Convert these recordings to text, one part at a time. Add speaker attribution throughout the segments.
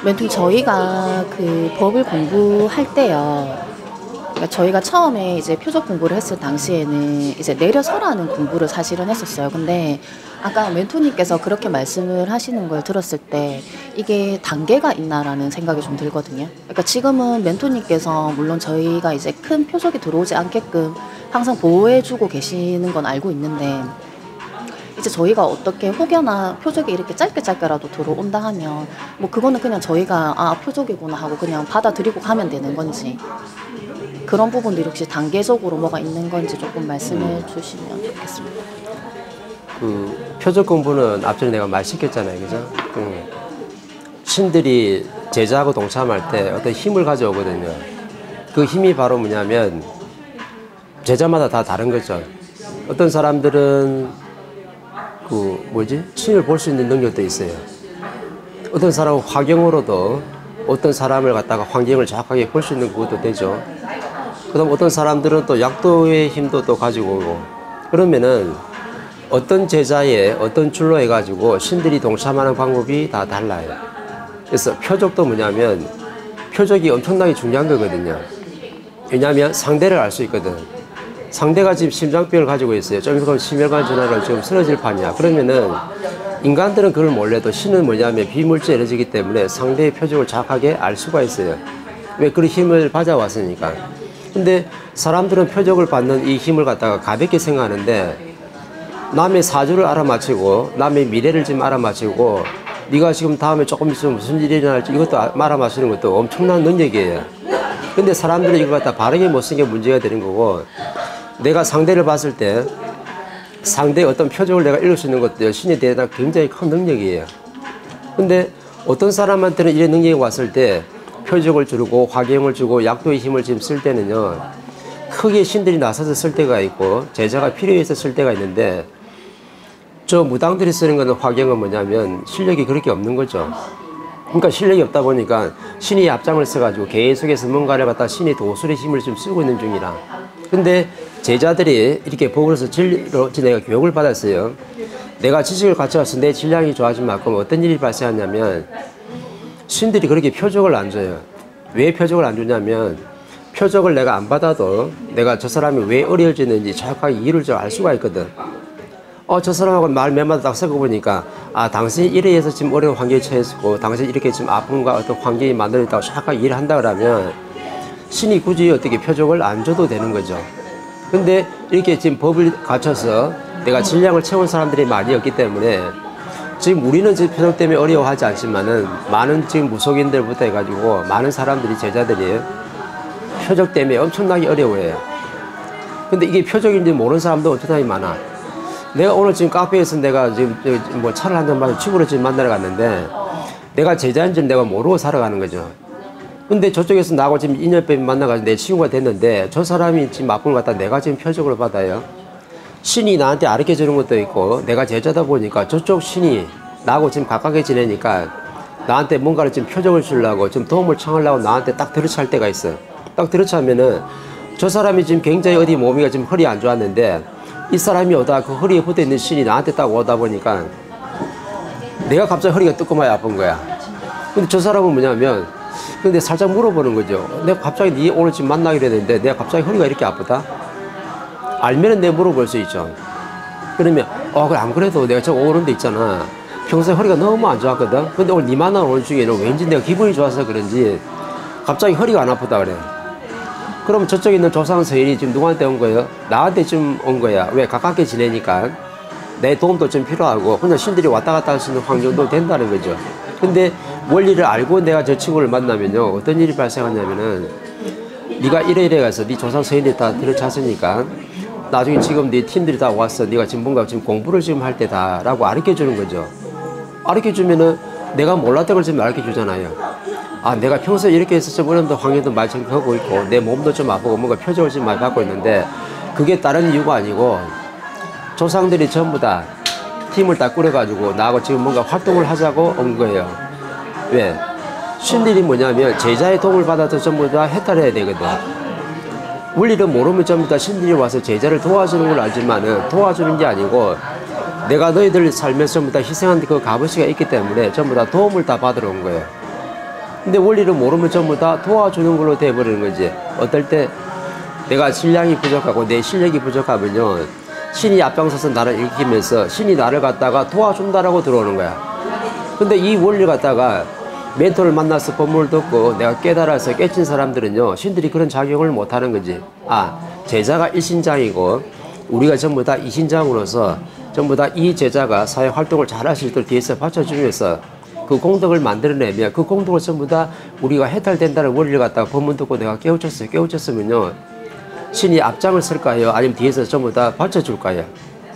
Speaker 1: 멘토 저희가 그 법을 공부할 때요. 그러니까 저희가 처음에 이제 표적 공부를 했을 당시에는 이제 내려서라는 공부를 사실은 했었어요. 근데 아까 멘토님께서 그렇게 말씀을 하시는 걸 들었을 때 이게 단계가 있나라는 생각이 좀 들거든요. 그러니까 지금은 멘토님께서 물론 저희가 이제 큰 표적이 들어오지 않게끔 항상 보호해주고 계시는 건 알고 있는데 이제 저희가 어떻게 혹여나 표적이 이렇게 짧게라도 들어온다 하면 뭐 그거는 그냥 저희가 아 표적이구나 하고 그냥 받아들이고 가면 되는 건지 그런 부분들이 혹시 단계적으로 뭐가 있는 건지 조금 말씀해 주시면 좋겠습니다.
Speaker 2: 그 표적 공부는 앞전에 내가 말시켰잖아요, 그죠? 신들이 제자하고 동참할 때 어떤 힘을 가져오거든요. 그 힘이 바로 뭐냐면 제자마다 다 다른 거죠. 어떤 사람들은 신을 볼 수 있는 능력도 있어요. 어떤 사람은 화경으로도 어떤 사람을 갖다가 환경을 정확하게 볼 수 있는 것도 되죠. 그다음 어떤 사람들은 또 약도의 힘도 또 가지고 오고 그러면은 어떤 제자의 어떤 줄로 해가지고 신들이 동참하는 방법이 다 달라요. 그래서 표적도 뭐냐면 표적이 엄청나게 중요한 거거든요. 왜냐하면 상대를 알 수 있거든. 상대가 지금 심장병을 가지고 있어요. 좀 있으면 심혈관 질환으로 지금 쓰러질 판이야. 그러면은 인간들은 그걸 몰라도 신은 뭐냐면 비물질 에너지이기 때문에 상대의 표적을 정확하게 알 수가 있어요. 왜? 그런 힘을 받아왔으니까. 근데 사람들은 표적을 받는 이 힘을 갖다가 가볍게 생각하는데 남의 사주를 알아맞히고 남의 미래를 지금 알아맞히고 네가 지금 다음에 조금 있으면 무슨 일이 일어날지 이것도 알아맞히는 것도 엄청난 능력이에요. 근데 사람들은 이걸 갖다 바르게 못 쓴 게 문제가 되는 거고 내가 상대를 봤을 때 상대의 어떤 표적을 내가 읽을 수 있는 것도 신에 대한 굉장히 큰 능력이에요. 근데 어떤 사람한테는 이런 능력이 왔을 때 표적을 주고 화경을 주고 약도의 힘을 지금 쓸 때는요 크게 신들이 나서서 쓸 때가 있고 제자가 필요해서 쓸 때가 있는데 저 무당들이 쓰는 거는 화경은 뭐냐면 실력이 그렇게 없는 거죠. 그러니까 실력이 없다 보니까 신이 앞장을 써가지고 계속해서 뭔가를 갖다 신이 도술의 힘을 좀 쓰고 있는 중이라. 근데 제자들이 이렇게 보고서 진리로 내가 교육을 받았어요. 내가 지식을 갖춰서 내 질량이 좋아진 만큼 어떤 일이 발생하냐면 신들이 그렇게 표적을 안 줘요. 왜 표적을 안 주냐면 표적을 내가 안 받아도 내가 저 사람이 왜 어려워지는지 정확하게 이유를 좀 알 수가 있거든. 저 사람하고 말 몇 마디 딱 섞어보니까 아 당신이 이래서 지금 어려운 환경에 처했고 당신이 이렇게 지금 아픔과 어떤 환경이 만들어졌다고 정확하게 이해를 한다 그러면 신이 굳이 어떻게 표적을 안 줘도 되는 거죠. 근데 이렇게 지금 법을 갖춰서 내가 질량을 채운 사람들이 많이 없기 때문에 지금 우리는 지금 표적 때문에 어려워하지 않지만은 많은 지금 무속인들부터 해가지고 많은 사람들이 제자들이 표적 때문에 엄청나게 어려워해요. 근데 이게 표적인지 모르는 사람도 엄청나게 많아. 내가 오늘 지금 카페에서 내가 지금 뭐 차를 한잔 마시고 친구를 지금 만나러 갔는데 내가 제자인지 내가 모르고 살아가는 거죠. 근데 저쪽에서 나하고 지금 인연법이 만나가지고 내 친구가 됐는데 저 사람이 지금 아픔을 갖다 내가 지금 표적을 받아요. 신이 나한테 가르쳐 주는 것도 있고 내가 제자다 보니까 저쪽 신이 나하고 지금 가깝게 지내니까 나한테 뭔가를 지금 표적을 주려고 좀 도움을 청하려고 나한테 딱 들이찰 때가 있어. 딱 들이차면은 저 사람이 지금 굉장히 어디 몸이 지금 허리 안 좋았는데 이 사람이 오다 그 허리에 붙어 있는 신이 나한테 딱 오다 보니까 내가 갑자기 허리가 뜨끔하게 아픈 거야. 근데 저 사람은 뭐냐면 근데 살짝 물어보는 거죠. 내가 갑자기 네 오늘 지금 만나기로 했는데 내가 갑자기 허리가 이렇게 아프다? 알면은 내가 물어볼 수 있죠. 그러면 그래 안 그래도 내가 저거 오는 데 있잖아. 평소에 허리가 너무 안 좋았거든. 근데 오늘 네 만나러 오는 중에는 왠지 내가 기분이 좋아서 그런지 갑자기 허리가 안 아프다 그래. 그럼 저쪽에 있는 조상 서인이 지금 누구한테 온 거예요? 나한테 좀 온 거야. 왜? 가깝게 지내니까 내 도움도 좀 필요하고 혼자 신들이 왔다 갔다 할 수 있는 환경도 된다는 거죠. 근데 원리를 알고 내가 저 친구를 만나면요 어떤 일이 발생하냐면은 네가 이래 가서 네 조상 서인들이 다 들어찼으니까 나중에 지금 네 팀들이 다 왔어. 네가 지금 뭔가 지금 공부를 지금 할 때다 라고 가르쳐 주는 거죠. 가르쳐 주면은 내가 몰랐던 걸 지금 가르쳐 주잖아요. 아 내가 평소에 이렇게 해서 좀 어려운 환경도 많이 적응하고 있고 내 몸도 좀 아프고 뭔가 표적을 좀 많이 받고 있는데 그게 다른 이유가 아니고 조상들이 전부 다 팀을 다 꾸려가지고 나하고 지금 뭔가 활동을 하자고 온 거예요. 왜? 신들이 뭐냐면 제자의 도움을 받아서 전부 다 해탈해야 되거든. 원리를 모르면 전부 다 신들이 와서 제자를 도와주는 걸 알지만은 도와주는 게 아니고 내가 너희들 살면서 전부 다 희생한 그 값어치가 있기 때문에 전부 다 도움을 다 받으러 온 거예요. 근데 원리를 모르면 전부 다 도와주는 걸로 돼버리는 거지. 어떨 때 내가 신량이 부족하고 내 실력이 부족하면요, 신이 앞장서서 나를 일으키면서 신이 나를 갖다가 도와준다라고 들어오는 거야. 근데 이 원리를 갖다가 멘토를 만나서 법문을 듣고 내가 깨달아서 깨친 사람들은요, 신들이 그런 작용을 못하는 거지. 아, 제자가 일신장이고 우리가 전부 다 이신장으로서 전부 다 이 제자가 사회 활동을 잘 할 수 있도록 뒤에서 받쳐주면서 그 공덕을 만들어내면 그 공덕을 전부 다 우리가 해탈된다는 원리를 갖다가 법문 듣고 내가 깨우쳤어요. 깨우쳤으면요, 신이 앞장을 쓸까요? 아니면 뒤에서 전부 다 받쳐줄까요?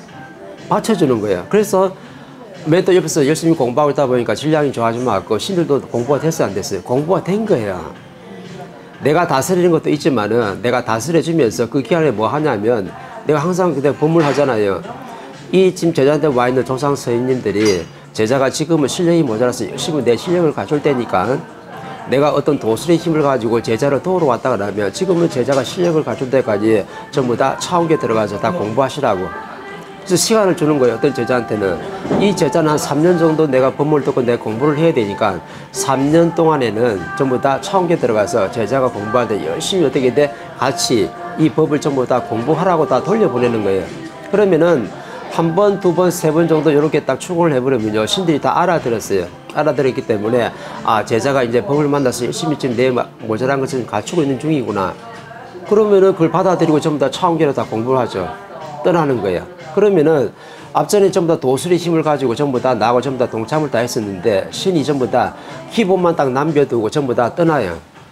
Speaker 2: 받쳐주는 거예요. 그래서 멘토 옆에서 열심히 공부하고 있다 보니까 질량이 좋아지면 왔고, 신들도 공부가 됐어요, 안 됐어요? 공부가 된 거예요. 내가 다스리는 것도 있지만은 내가 다스려주면서 그 기간에 뭐 하냐면, 내가 항상 그때 법문을 하잖아요. 이 지금 제자한테 와 있는 조상 스님들이 제자가 지금은 실력이 모자라서 열심히 내 실력을 가져올 때니까 내가 어떤 도술의 힘을 가지고 제자를 도우러 왔다 그러면 지금은 제자가 실력을 가져올 때까지 전부 다 차원계 들어가서 다 공부하시라고. 그래서 시간을 주는 거예요. 어떤 제자한테는 이 제자는 한 3년 정도 내가 법문을 듣고 내가 공부를 해야 되니까 3년 동안에는 전부 다 차원계 들어가서 제자가 공부할 때 열심히 어떻게 돼 같이 이 법을 전부 다 공부하라고 다 돌려보내는 거예요. 그러면은 한 번, 두 번, 세 번 정도 이렇게 딱 추궁을 해버리면요, 신들이 다 알아들었어요. 알아들었기 때문에 아, 제자가 이제 법을 만나서 열심히 지금 내 모자란 것을 갖추고 있는 중이구나. 그러면은 그걸 받아들이고 전부 다 차원계로 다 공부를 하죠. 떠나는 거예요. 그러면은 앞전에 전부 다 도술의 힘을 가지고 전부 다 나하고 전부 다 동참을 다 했었는데 신이 전부 다 기본만 딱 남겨두고 전부 다 떠나요.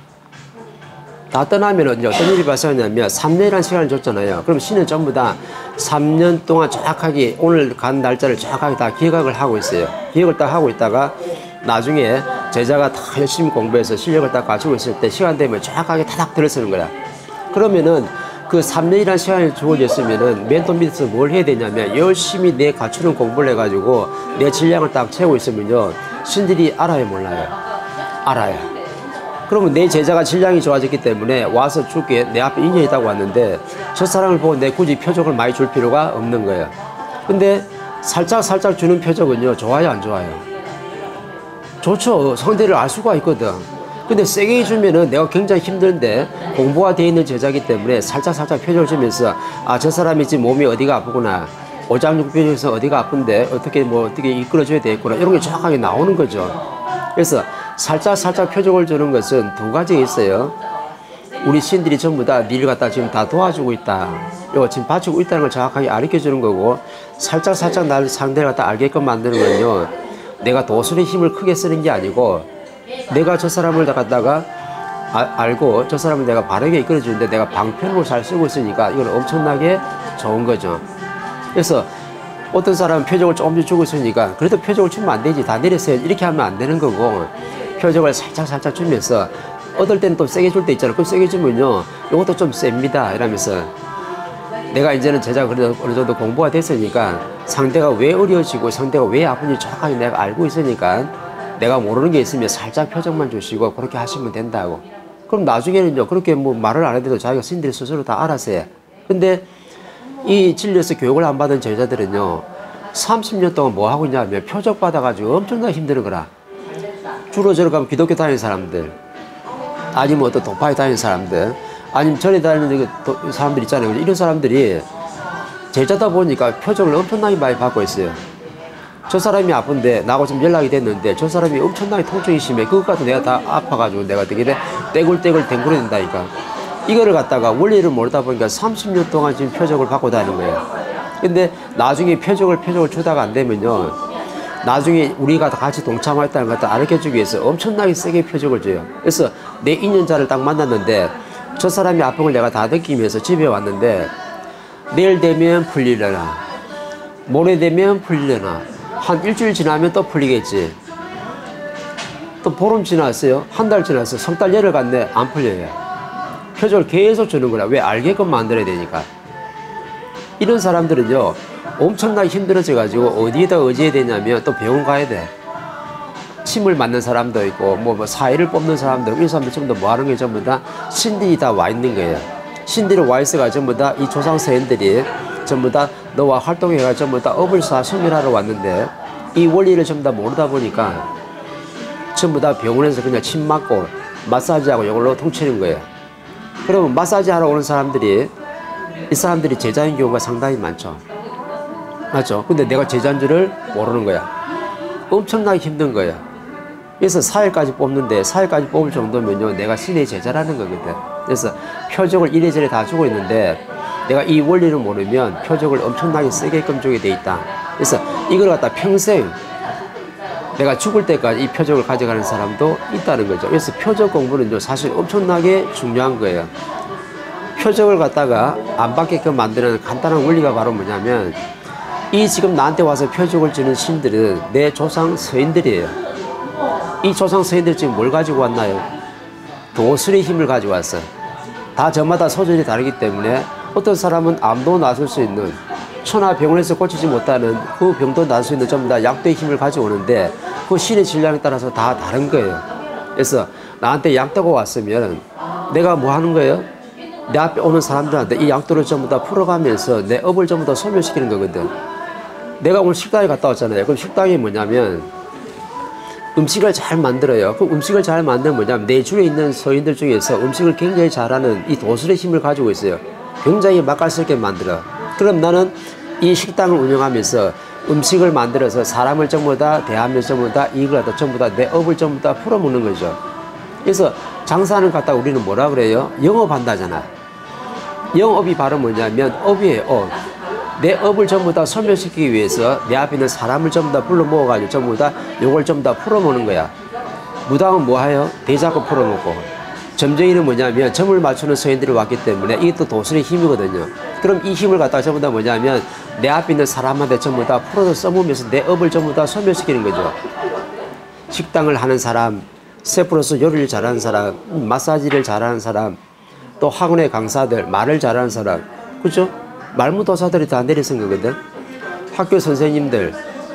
Speaker 2: 다 떠나면 이제 어떤 일이 발생하냐면 3년이라는 시간을 줬잖아요. 그럼 신은 전부 다 3년 동안 정확하게 오늘 간 날짜를 정확하게 다 기억을 하고 있어요. 기억을 딱 하고 있다가 나중에 제자가 다 열심히 공부해서 실력을 딱 가지고 있을 때 시간 되면 정확하게 타닥 들어서는 거야. 그러면은 그 3년이라는 시간이 주어졌으면은 멘토 밑에서 뭘 해야 되냐면 열심히 내 갖추는 공부를 해가지고 내 질량을 딱 채우고 있으면요, 신들이 알아요, 몰라요? 알아요. 그러면 내 제자가 질량이 좋아졌기 때문에 와서 줄게, 내 앞에 인연이 있다고 왔는데 저 사람을 보고 내 굳이 표적을 많이 줄 필요가 없는 거예요. 근데 살짝 주는 표적은요, 좋아요, 안 좋아요? 좋죠. 상대를 알 수가 있거든. 근데 세게 주면은 내가 굉장히 힘든데 공부가 되어 있는 제자이기 때문에 살짝 표적을 주면서 아, 저 사람이 지금 몸이 어디가 아프구나, 오장육부에서 어디가 아픈데 어떻게 이끌어줘야 되겠구나, 이런 게 정확하게 나오는 거죠. 그래서 살짝 표적을 주는 것은 두 가지가 있어요. 우리 신들이 전부 다 니를 갖다 지금 다 도와주고 있다, 이거 지금 바치고 있다는 걸 정확하게 알려 주는 거고, 살짝 날 상대를 갖다 알게끔 만드는 건요, 내가 도술의 힘을 크게 쓰는 게 아니고 내가 저 사람을 갖다가 알고 저 사람을 내가 바르게 이끌어 주는데 내가 방편으로 잘 쓰고 있으니까 이건 엄청나게 좋은 거죠. 그래서 어떤 사람은 표적을 조금씩 주고 있으니까 그래도 표적을 주면 안 되지, 다 내렸어요, 이렇게 하면 안 되는 거고, 표적을 살짝 주면서 얻을 때는 또 세게 줄 때 있잖아. 그 세게 주면요, 이것도 좀 셉니다 이러면서 내가 이제는 제자가 그래도 어느 정도 공부가 됐으니까 상대가 왜 어려워지고 상대가 왜 아픈지 정확하게 내가 알고 있으니까 내가 모르는 게 있으면 살짝 표적만 주시고 그렇게 하시면 된다고. 그럼 나중에는요, 그렇게 뭐 말을 안 해도 자기가 신들이 스스로 다 알아서 해. 근데 이 진리에서 교육을 안 받은 제자들은요, 30년 동안 뭐 하고 있냐면 표적 받아가지고 엄청나게 힘드는 거라. 주로 저러 가면 기독교 다니는 사람들, 아니면 어떤 도파에 다니는 사람들, 아니면 절에 다니는 사람들 있잖아요. 이런 사람들이 제자다 보니까 표적을 엄청나게 많이 받고 있어요. 저 사람이 아픈데 나하고 좀 연락이 됐는데 저 사람이 엄청나게 통증이 심해. 그것 같아 내가 다 아파가지고 내가 되게 떼굴떼굴 댕굴해 된다니까. 이거를 갖다가 원리를 모르다 보니까 30년 동안 지금 표적을 받고 다니는 거예요. 근데 나중에 표적을 주다가 안 되면요, 나중에 우리가 같이 동참했다는 것을 알려주기 위해서 엄청나게 세게 표적을 줘요. 그래서 내 인연자를 딱 만났는데 저 사람이 아픈 걸 내가 다 느끼면서 집에 왔는데 내일 되면 풀리려나, 모레 되면 풀리려나, 한 일주일 지나면 또 풀리겠지. 또 보름 지났어요. 한 달 지났어요. 석 달 열흘 갔네. 안 풀려요. 표적을 계속 주는 거라. 왜? 알게끔 만들어야 되니까. 이런 사람들은요, 엄청나게 힘들어져가지고 어디에다 의지해야 되냐면 또 병원 가야 돼. 침을 맞는 사람도 있고 뭐 사이를 뽑는 사람도 있고, 이 사람들 전부 다 뭐 하는 게 전부 다 신들이 다 와 있는 거예요. 신들이 와 있어가 전부 다 이 조상 서인들이 전부 다 너와 활동해가 전부 다 업을 쌓아 성멸하러 왔는데 이 원리를 전부 다 모르다 보니까 전부 다 병원에서 그냥 침 맞고 마사지하고 이걸로 통치는 거예요. 그러면 마사지 하러 오는 사람들이 이 사람들이 제자인 경우가 상당히 많죠. 맞죠? 근데 내가 제자인 줄을 모르는 거야. 엄청나게 힘든 거야. 그래서 4일까지 뽑는데 4일까지 뽑을 정도면요 내가 신의 제자라는 거거든. 그래서 표적을 이래저래 다 주고 있는데 내가 이 원리를 모르면 표적을 엄청나게 세게끔 주게 돼 있다. 그래서 이걸 갖다 평생 내가 죽을 때까지 이 표적을 가져가는 사람도 있다는 거죠. 그래서 표적 공부는요 사실 엄청나게 중요한 거예요. 표적을 갖다가 안 받게끔 만드는 간단한 원리가 바로 뭐냐면 이 지금 나한테 와서 표적을 주는 신들은 내 조상 서인들이에요. 이 조상 서인들 지금 뭘 가지고 왔나요? 도술의 힘을 가지고 왔어요. 다 저마다 소질이 다르기 때문에 어떤 사람은 암도 나설 수 있는 천하병원에서 고치지 못하는 그 병도 나을 수 있는 전부 다 약도의 힘을 가지고 오는데 그 신의 질량에 따라서 다 다른 거예요. 그래서 나한테 약도가 왔으면 내가 뭐 하는 거예요? 내 앞에 오는 사람들한테 이 약도를 전부 다 풀어가면서 내 업을 전부 다 소멸시키는 거거든. 내가 오늘 식당에 갔다 왔잖아요. 그럼 식당이 뭐냐면 음식을 잘 만들어요. 그 음식을 잘 만들면 뭐냐면 내 주위에 있는 서인들 중에서 음식을 굉장히 잘하는 이 도술의 힘을 가지고 있어요. 굉장히 맛깔스럽게 만들어. 그럼 나는 이 식당을 운영하면서 음식을 만들어서 사람을 전부 다 대하면서 전부 다 이걸 갖다 전부 다 내 업을 전부 다 풀어먹는 거죠. 그래서 장사는 갖다 우리는 뭐라 그래요? 영업한다잖아. 영업이 바로 뭐냐면 업이에요. 업. 내 업을 전부 다 소멸시키기 위해서 내 앞에 있는 사람을 전부 다 불러 모아가지고 전부 다 요걸 전부 다 풀어먹는 거야. 무당은 뭐 해요? 대자고 풀어먹고. 점쟁이는 뭐냐면 점을 맞추는 서인들이 왔기 때문에 이게 또 도술의 힘이거든요. 그럼 이 힘을 갖다가 전부 다 뭐냐면 내 앞에 있는 사람한테 전부 다 풀어서 써보면서 내 업을 전부 다 소멸시키는 거죠. 식당을 하는 사람, 셰프로서 요리를 잘하는 사람, 마사지를 잘하는 사람, 또 학원의 강사들, 말을 잘하는 사람, 그죠? 말무도사들이 다 내려선 거거든. 학교 선생님들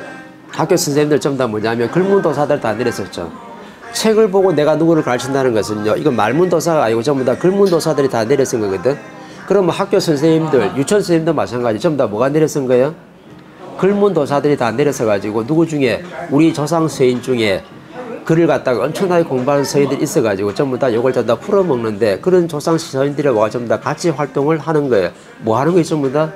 Speaker 2: 전부 다 뭐냐면 글문도사들 다 내렸었죠. 책을 보고 내가 누구를 가르친다는 것은요, 이건 말문도사가 아니고 전부 다 글문도사들이 다 내려선 거거든. 그러면 학교 선생님들, 유치원 선생님도 마찬가지 전부 다 뭐가 내려선 거예요? 글문도사들이 다 내려서 가지고 누구 중에 우리 조상 서인 중에 글을 갖다가 엄청나게 공부하는 서인들이 있어가지고 전부 다 이걸 전부 다 풀어먹는데 그런 조상 서인들이 와 전부 다 같이 활동을 하는 거예요. 뭐 하는 거예요? 전부 다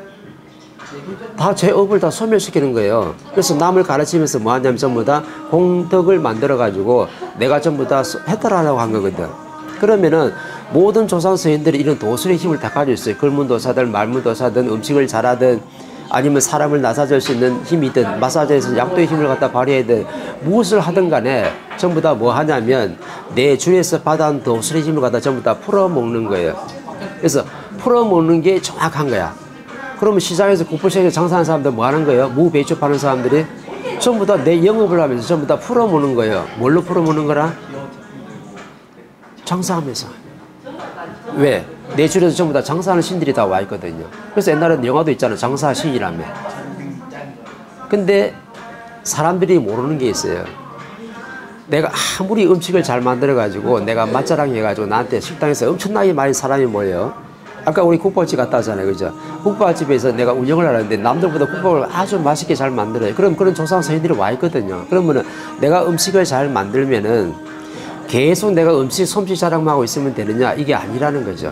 Speaker 2: 제 업을 다 소멸시키는 거예요. 그래서 남을 가르치면서 뭐 하냐면 전부 다 공덕을 만들어가지고 내가 전부 다 해탈하려고 한 거거든. 그러면은 모든 조상 서인들이 이런 도술의 힘을 다 가지고 있어요. 글문도사든 말문도사든 음식을 잘하든 아니면 사람을 나사줄 수 있는 힘이든 마사지에서 약도의 힘을 갖다 발휘하든 무엇을 하든 간에 전부 다 뭐 하냐면 내 주위에서 받아온 도술의 힘을 갖다 전부 다 풀어먹는 거예요. 그래서 풀어먹는 게 정확한 거야. 그러면 시장에서 국부시장에서 장사하는 사람들 뭐 하는 거예요? 무, 배추 파는 사람들이 전부 다 내 영업을 하면서 전부 다 풀어먹는 거예요. 뭘로 풀어먹는 거라? 장사하면서. 왜? 내 주위에서 전부 다 장사하는 신들이 다 와 있거든요. 그래서 옛날에는 영화도 있잖아요. 장사 신이라며. 근데 사람들이 모르는 게 있어요. 내가 아무리 음식을 잘 만들어가지고 내가 맛자랑 해가지고 나한테 식당에서 엄청나게 많이 사람이 모여요. 아까 우리 국밥집 갔다 왔잖아요. 그죠? 국밥집에서 내가 운영을 하는데 남들보다 국밥을 아주 맛있게 잘 만들어요. 그럼 그런 조상 서인들이 와 있거든요. 그러면은 내가 음식을 잘 만들면은 계속 내가 음식 솜씨 자랑만 하고 있으면 되느냐? 이게 아니라는 거죠.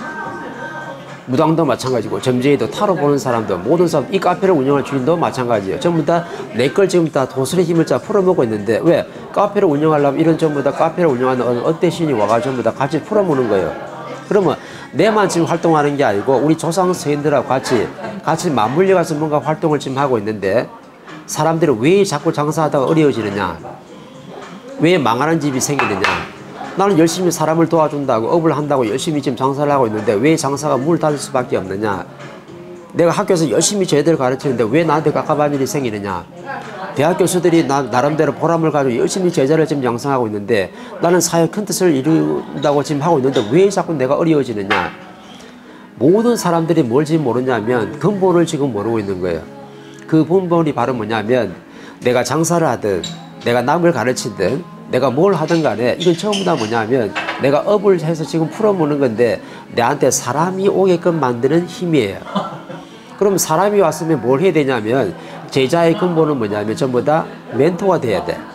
Speaker 2: 무당도 마찬가지고 점쟁이도 타로 보는 사람도 모든 사람 이 카페를 운영할 주인도 마찬가지예요. 전부 다 내 걸 지금 다 도술의 힘을 다 풀어먹고 있는데 왜? 카페를 운영하려면 이런 전부 다 카페를 운영하는 어떤 신이 와가지고 전부 다 같이 풀어먹는 거예요. 그러면 내만 지금 활동하는 게 아니고 우리 조상 서인들하고 같이 맞물려 가서 뭔가 활동을 지금 하고 있는데 사람들이 왜 자꾸 장사하다가 어려워지느냐? 왜 망하는 집이 생기느냐? 나는 열심히 사람을 도와준다고 업을 한다고 열심히 지금 장사를 하고 있는데 왜 장사가 문을 닫을 수밖에 없느냐? 내가 학교에서 열심히 제대로 가르치는데 왜 나한테 깝깝한 일이 생기느냐? 대학 교수들이 나름대로 보람을 가지고 열심히 제자를 지금 양성하고 있는데 나는 사회 큰 뜻을 이룬다고 지금 하고 있는데 왜 자꾸 내가 어려워지느냐? 모든 사람들이 뭘 지금 모르냐면 근본을 지금 모르고 있는 거예요. 그 근본이 바로 뭐냐면 내가 장사를 하든 내가 남을 가르치든 내가 뭘 하든 간에 이건 전부 다 뭐냐면 내가 업을 해서 지금 풀어보는 건데 내한테 사람이 오게끔 만드는 힘이에요. 그럼 사람이 왔으면 뭘 해야 되냐면 제자의 근본은 뭐냐면 전부 다 멘토가 돼야 돼.